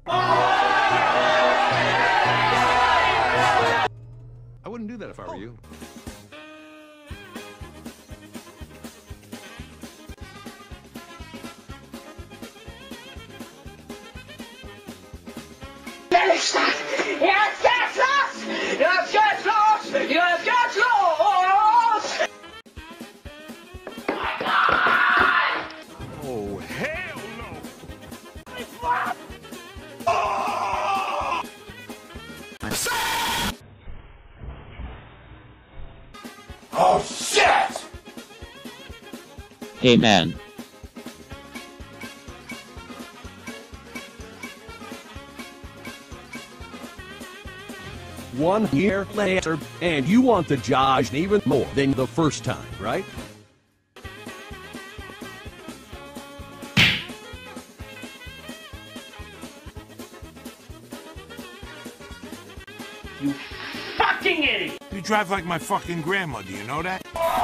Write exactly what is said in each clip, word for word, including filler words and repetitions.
I wouldn't do that if I were you. Jetzt geht's los! Jetzt geht's los! Jetzt geht's los! Oh, hell no! Oh! Oh shit! Hey man. One year later, and you want the Josh even more than the first time, right? You fucking idiot! You drive like my fucking grandma, do you know that?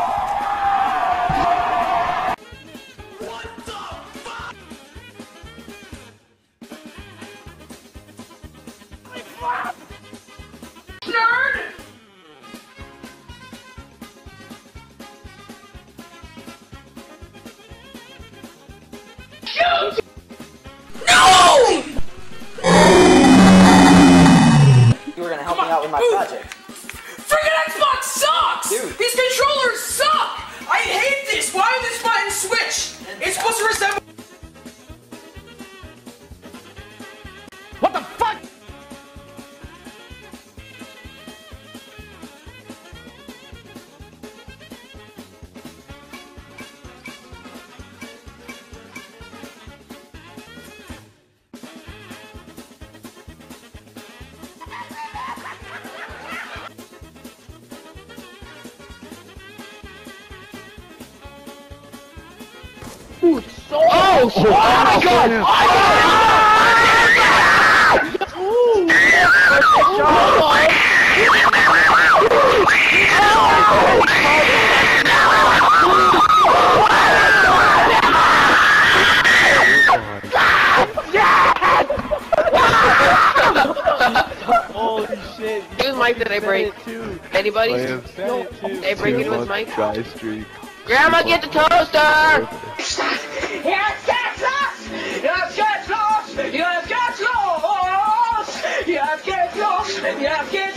What the fuck? Fuck! Nerd! Shoot! No! You were gonna help me out with my project. Freaking Xbox sucks! Dude. These controllers suck! I hate this! Why is this button switch? It's supposed to resemble. What the fuck? Dude, so oh, oh, oh my god! Oh my Holy shit. Whose mic did I break? Anybody? They break it with mic? Grandma, get the toaster! Jetzt geht's los! Jetzt geht's los! Jetzt geht's los! Jetzt geht's los! Jetzt geht's